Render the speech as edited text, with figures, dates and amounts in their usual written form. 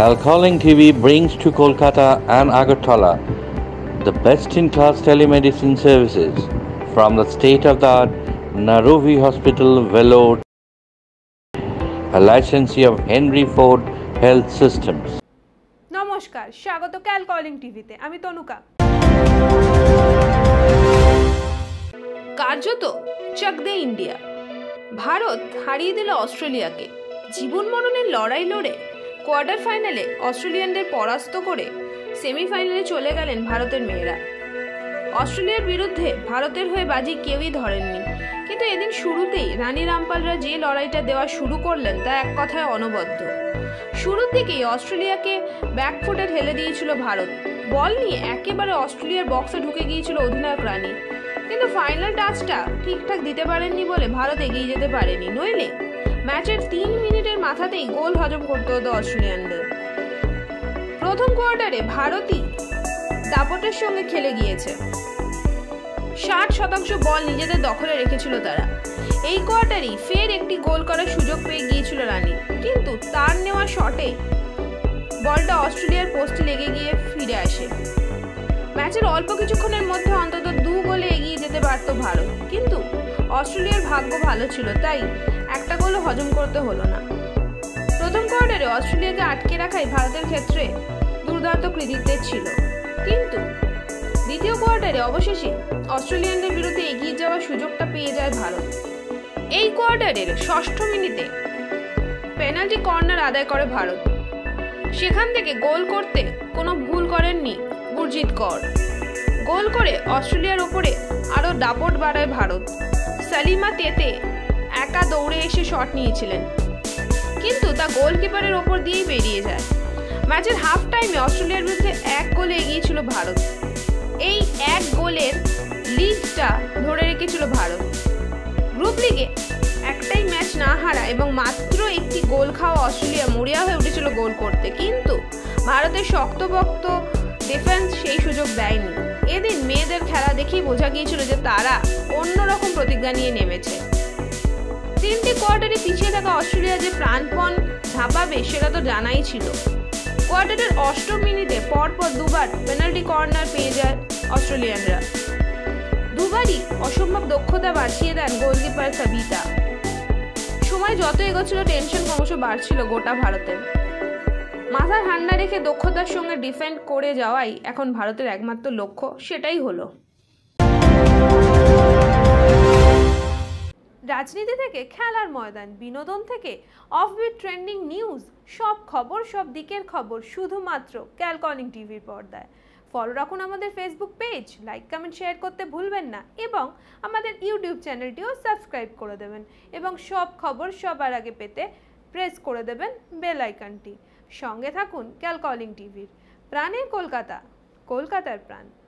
Calling TV brings to Kolkata and Agartala the best-in-class telemedicine services from the state-of-the-art Narovi Hospital, Vellore, a licensee of Henry Ford Health Systems. নমস্কার, স্বাগত ক্যালকলিং টিভিতে। আমি তনুকা। কার্যত চাক দে India. Bharat হারিয়ে দিল অস্ট্রেলিয়াকে। জীবন মরণের লড়াই লড়ে কোয়ার্টার ফাইনালে অস্ট্রেলিয়ানদের পরাস্ত করে সেমিফাইনালে চলে গেলেন ভারতের মেয়েরা। অস্ট্রেলিয়ার বিরুদ্ধে ভারতের হয়ে বাজি কেউই ধরেননি, কিন্তু এদিন শুরুতেই রানী রামপালরা যে লড়াইটা দেওয়া শুরু করলেন তা এক কথায় অনবদ্য। শুরুর দিকেই অস্ট্রেলিয়াকে ব্যাকফুটে ঠেলে দিয়েছিল ভারত। বল নিয়ে একেবারে অস্ট্রেলিয়ার বক্সে ঢুকে গিয়েছিল অধিনায়ক রানী, কিন্তু ফাইনাল টাচটা ঠিকঠাক দিতে পারেননি বলে ভারত এগিয়ে যেতে পারেনি। নইলে ম্যাচের 3 মিনিটের মাথাতেই গোল হজম করতে হতো অস্ট্রেলিয়ানদের। প্রথম কোয়ার্টারে ভারতই দাপটের সঙ্গে খেলে গিয়েছে। 60% বল নিজেদের দখলে রেখেছিল তারা। এই কোয়ার্টারই ফের একটি গোল করার সুযোগ পেয়ে গিয়েছিল রানী, কিন্তু তার নেওয়া শটে বলটা অস্ট্রেলিয়ার পোস্টে লেগে গিয়ে ফিরে আসে। ম্যাচের অল্প কিছুক্ষণের মধ্যে অন্তত 2 গোলে এগিয়ে যেতে পারত ভারত, কিন্তু অস্ট্রেলিয়ার ভাগ্য ভালো ছিল, তাই একটা গোলও হজম করতে হলো না। প্রথম কোয়ার্টারে অস্ট্রেলিয়াকে আটকে রাখাই ভারতের ক্ষেত্রে দুর্দান্ত কৃতিত্বের ছিল, কিন্তু দ্বিতীয় কোয়ার্টারে অবশেষে অস্ট্রেলিয়ানদের বিরুদ্ধে এগিয়ে যাওয়ার সুযোগটা পেয়ে যায় ভারত। এই কোয়ার্টারের 6ষ্ঠ মিনিটে পেনাল্টি কর্নার আদায় করে ভারত। সেখান থেকে গোল করতে কোনো ভুল করেননি গুরজিৎ কর। গোল করে অস্ট্রেলিয়ার ওপরে আরও দাপট বাড়ায় ভারত। সালিমা তেতে একা দৌড়ে এসে শট নিয়েছিলেন, কিন্তু তা গোলকিপারের ওপর দিয়েই বেরিয়ে যায়। ম্যাচের হাফ টাইমে অস্ট্রেলিয়ার বিরুদ্ধে 1 গোলে এগিয়েছিল ভারত। এই 1 গোলের লিডটা ধরে রেখেছিল ভারত। গ্রুপ লিগে একটাই ম্যাচ না হারা এবং মাত্র একটি গোল খাওয়া অস্ট্রেলিয়া মরিয়া হয়ে উঠেছিল গোল করতে, কিন্তু ভারতের শক্তপোক্ত ডিফেন্স সেই সুযোগ দেয়নি। এদিন মেয়েদের খেলা দেখেই বোঝা গিয়েছিল যে তারা অন্যরকম প্রতিজ্ঞা নিয়ে নেমেছে। 3টি কোয়ার্টারে পিছিয়ে থাকা অস্ট্রেলিয়া যে প্রাণপণ ঝাঁপাবে সেটা তো জানাই ছিল। কোয়ার্টারের 8ম মিনিটে পরপর দুবার পেনাল্টি কর্নার পেয়ে যায় অস্ট্রেলিয়ানরা। দুবারই অসম্ভব দক্ষতা বাড়িয়ে দেন গোলকিপার সাবিতা। সময় যত এগোচ্ছিল টেনশন ক্রমশ বাড়ছিল গোটা ভারতের। মাথা ঠান্ডা রেখে দক্ষতার সঙ্গে ডিফেন্ড করে যাওয়াই এখন ভারতের একমাত্র লক্ষ্য, সেটাই হলো। রাজনীতি থেকে খেলার ময়দান, বিনোদন থেকে অফবিট ট্রেন্ডিং নিউজ, সব খবর, সব দিকের খবর শুধুমাত্র ক্যালকলিং টিভির পর্দায়। ফলো রাখুন আমাদের Facebook page, like comment share করতে ভুলবেন না, এবং আমাদের ইউটিউব চ্যানেলটিও সাবস্ক্রাইব করে দেবেন, এবং সব খবর সবার আগে পেতে প্রেস করে দেবেন বেল আইকনটি। সঙ্গে থাকুন ক্যালকলিং টিভির। প্রাণের কলকাতা, কলকাতার প্রাণ।